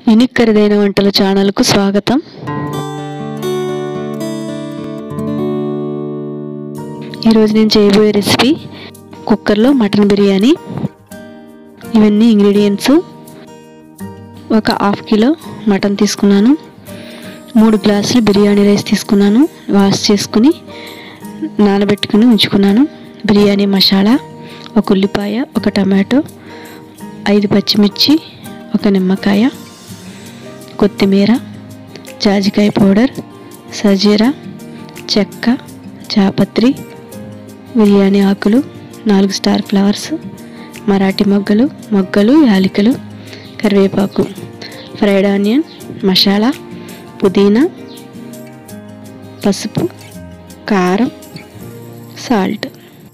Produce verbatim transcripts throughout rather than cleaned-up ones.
Unique ఖరీదైన వంటల ఛానల్కు స్వాగతం. ఈరోజు నేను చేయబోయే రెసిపీ కుక్కర్లో మటన్ బిర్యానీ. ఇవన్నీ ఇంగ్రీడియంట్స్: ఒక హాఫ్ కిలో మటన్ తీసుకున్నాను, మూడు గ్లాసులు బిర్యానీ రైస్ తీసుకున్నాను, వాష్ చేసుకుని నానబెట్టుకుని ఉంచుకున్నాను, బిర్యానీ మసాలా, ఒక ఉల్లిపాయ, ఒక టమాటో, ఐదు పచ్చిమిర్చి, ఒక నిమ్మకాయ, కొత్తిమీర, జాజికాయ పౌడర్, సజీరా, చెక్క, జాపత్రి, బిర్యానీ ఆకులు, నాలుగు స్టార్ ఫ్లవర్స్, మరాఠీ మొగ్గలు, మొగ్గలు, యాలకులు, కరివేపాకు, ఫ్రైడ్ ఆనియన్, మసాలా, పుదీనా, పసుపు, కారం, సాల్ట్.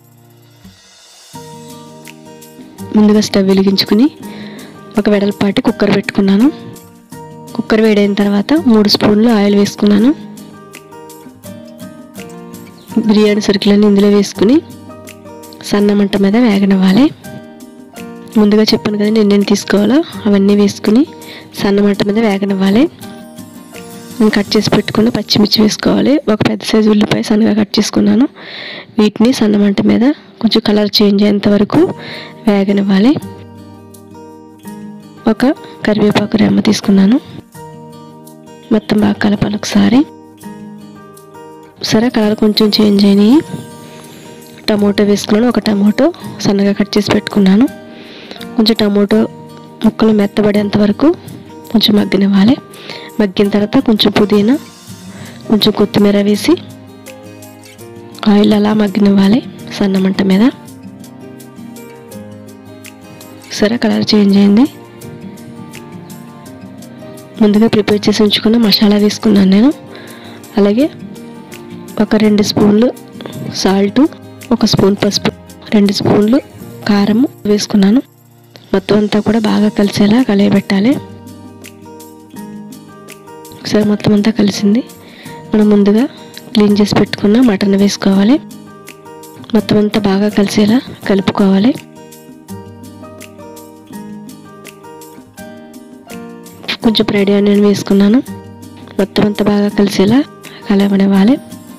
ముందుగా స్టవ్ వెలిగించుకుని ఒక వెడల్పాటి కుక్కర్ పెట్టుకున్నాను. కుక్కర్ వేడైన తర్వాత మూడు స్పూన్లు ఆయిల్ వేసుకున్నాను. బిర్యానీ సరుకులన్నీ ఇందులో వేసుకుని సన్న మంట మీద వేగనివ్వాలి. ముందుగా చెప్పాను కదా నేను ఎన్ని తీసుకోవాలో అవన్నీ వేసుకుని సన్న మంట మీద వేగనివ్వాలి. నేను కట్ చేసి పెట్టుకున్న పచ్చిమిర్చి వేసుకోవాలి. ఒక పెద్ద సైజు ఉల్లిపాయ సన్నగా కట్ చేసుకున్నాను. వీటిని సన్న మంట మీద కొంచెం కలర్ చేంజ్ అయ్యేంత వరకు వేగనివ్వాలి. ఒక కరివేపాకు రెమ్మ తీసుకున్నాను. మొత్తం బాగా కలపాలి ఒకసారి. సరే, కలర్ కొంచెం చేంజ్ అయినాయి. టమోటో వేసుకున్నాను. ఒక టమోటో సన్నగా కట్ చేసి పెట్టుకున్నాను. కొంచెం టమోటో ముక్కలు మెత్తబడేంత వరకు కొంచెం మగ్గనివ్వాలి. మగ్గిన తర్వాత కొంచెం పుదీనా, కొంచెం కొత్తిమీర వేసి ఆయిల్ అలా మగ్గనివ్వాలి సన్న మంట మీద. సరే, కలర్ చేంజ్ అయింది. ముందుగా ప్రిపేర్ చేసి ఉంచుకున్న మసాలా వేసుకున్నాను నేను. అలాగే ఒక రెండు స్పూన్లు సాల్టు, ఒక స్పూన్ పసుపు, రెండు స్పూన్లు కారము వేసుకున్నాను. మొత్తం అంతా కూడా బాగా కలిసేలా కలయబెట్టాలి. ఒకసారి మొత్తం అంతా కలిసింది. మనం ముందుగా క్లీన్ చేసి పెట్టుకున్న మటన్ వేసుకోవాలి. మొత్తం అంతా బాగా కలిసేలా కలుపుకోవాలి. కొంచెం ఫ్రైడ్ ఆనియన్ వేసుకున్నాను. మొత్తం అంతా బాగా కలిసేలా కలవనివ్వాలి.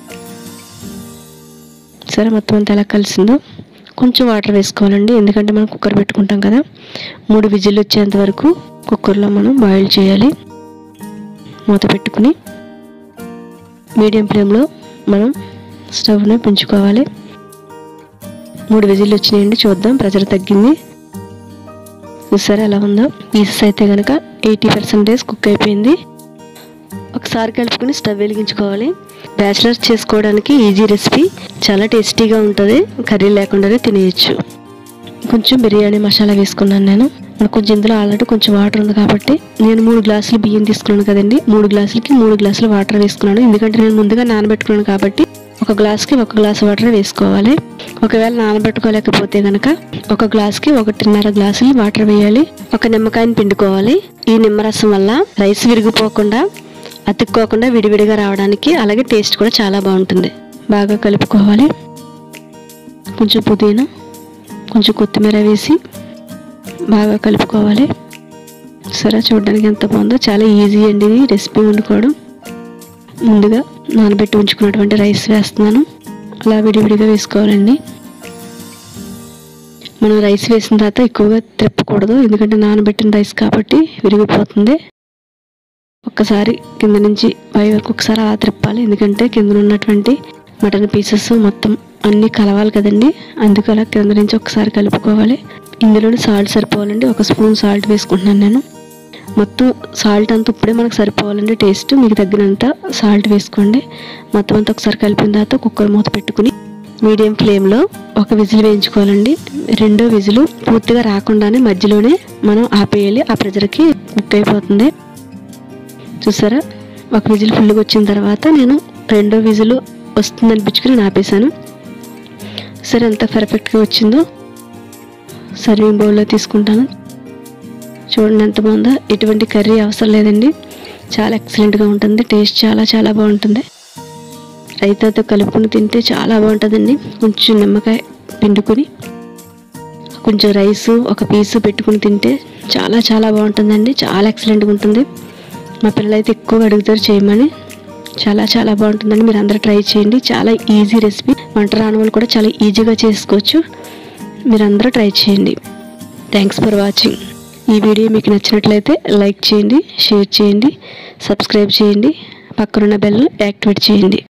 సరే, మొత్తం అంతా ఎలా కలిసిందో కొంచెం వాటర్ వేసుకోవాలండి. ఎందుకంటే మనం కుక్కర్ పెట్టుకుంటాం కదా, మూడు విజిల్ వచ్చేంత వరకు కుక్కర్లో మనం బాయిల్ చేయాలి. మూత పెట్టుకుని మీడియం ఫ్లేమ్లో మనం స్టవ్ని పెంచుకోవాలి. మూడు విజిల్ వచ్చినాయండి. చూద్దాం, ప్రెషర్ తగ్గింది. చూసారా ఎలా ఉందో? పీసెస్ అయితే కనుక ఎయిటీ పర్సెంటేజ్ కుక్ అయిపోయింది. ఒకసారి కలుపుకుని స్టవ్ వెలిగించుకోవాలి. బ్యాచిలర్స్ చేసుకోవడానికి ఈజీ రెసిపీ, చాలా టేస్టీగా ఉంటుంది. కర్రీ లేకుండానే తినేయచ్చు. కొంచెం బిర్యానీ మసాలా వేసుకున్నాను నేను. మనకు కొంచెం ఇందులో ఆల్రెడీ కొంచెం వాటర్ ఉంది కాబట్టి నేను మూడు గ్లాసులు బియ్యం తీసుకున్నాను కదండి, మూడు గ్లాసులకి మూడు గ్లాసులు వాటర్ వేసుకున్నాను. ఎందుకంటే నేను ముందుగా నానబెట్టుకున్నాను కాబట్టి ఒక గ్లాస్కి ఒక గ్లాసు వాటర్ వేసుకోవాలి. ఒకవేళ నానబెట్టుకోలేకపోతే కనుక ఒక గ్లాస్కి ఒకటిన్నర గ్లాసులు వాటర్ వేయాలి. ఒక నిమ్మకాయని పిండుకోవాలి. ఈ నిమ్మరసం వల్ల రైస్ విరిగిపోకుండా, అతుక్కోకుండా విడివిడిగా రావడానికి, అలాగే టేస్ట్ కూడా చాలా బాగుంటుంది. బాగా కలుపుకోవాలి. కొంచెం పుదీనా, కొంచెం కొత్తిమీర వేసి బాగా కలుపుకోవాలి. సరే, చూడడానికి ఎంత బాగుందో. చాలా ఈజీ అండి ఇది రెసిపీ వండుకోవడం. ముందుగా నానబెట్టి ఉంచుకున్నటువంటి రైస్ వేస్తున్నాను. అలా విడివిడిగా వేసుకోవాలండి. మనం రైస్ వేసిన తర్వాత ఎక్కువగా తిప్పకూడదు, ఎందుకంటే నానబెట్టిన రైస్ కాబట్టి విరిగిపోతుంది. ఒక్కసారి కింద నుంచి పై వరకు ఒకసారి అలా తిప్పాలి. ఎందుకంటే కింద ఉన్నటువంటి మటన్ పీసెస్ మొత్తం అన్నీ కలవాలి కదండి, అందుకు అలా కింద నుంచి ఒకసారి కలుపుకోవాలి. ఇందులోనే సాల్ట్ సరిపోవాలండి. ఒక స్పూన్ సాల్ట్ వేసుకుంటున్నాను నేను. మొత్తం సాల్ట్ అంతా ఇప్పుడే మనకు సరిపోవాలండి టేస్ట్. మీకు తగ్గినంత సాల్ట్ వేసుకోండి. మొత్తం అంతా ఒకసారి కలిపిన తర్వాత కుక్కర్ మూత పెట్టుకుని మీడియం ఫ్లేమ్లో ఒక విజిల్ వేయించుకోవాలండి. రెండో విజిల్ పూర్తిగా రాకుండానే మధ్యలోనే మనం ఆపేయాలి. ఆ ప్రెజర్కి కుక్ అయిపోతుంది. చూసారా, ఒక విజిల్ ఫుల్గా వచ్చిన తర్వాత నేను రెండో విజిల్ వస్తుంది అనిపించుకుని నేను ఆపేసాను. సరే, ఎంత పర్ఫెక్ట్గా వచ్చిందో సర్వింగ్ బౌల్లో తీసుకుంటాను. చూడండి ఎంత బాగుందో. ఎటువంటి కర్రీ అవసరం లేదండి, చాలా ఎక్సలెంట్గా ఉంటుంది. టేస్ట్ చాలా చాలా బాగుంటుంది. రైతాతో కలుపుకుని తింటే చాలా బాగుంటుందండి. కొంచెం నిమ్మకాయ పిండుకొని కొంచెం రైసు ఒక పీసు పెట్టుకుని తింటే చాలా చాలా బాగుంటుందండి, చాలా ఎక్సలెంట్గా ఉంటుంది. మా పిల్లలు అయితే ఎక్కువగా అడుగుతారు చేయమని. చాలా చాలా బాగుంటుందండి, మీరు అందరూ ట్రై చేయండి. చాలా ఈజీ రెసిపీ, వంట రాని వాళ్ళు కూడా చాలా ఈజీగా చేసుకోవచ్చు. మీరు అందరూ ట్రై చేయండి. Thanks for watching. ఈ వీడియో మీకు నచ్చినట్లయితే లైక్ చేయండి, షేర్ చేయండి, సబ్స్క్రైబ్ చేయండి, పక్కనున్న బెల్ యాక్టివేట్ చేయండి.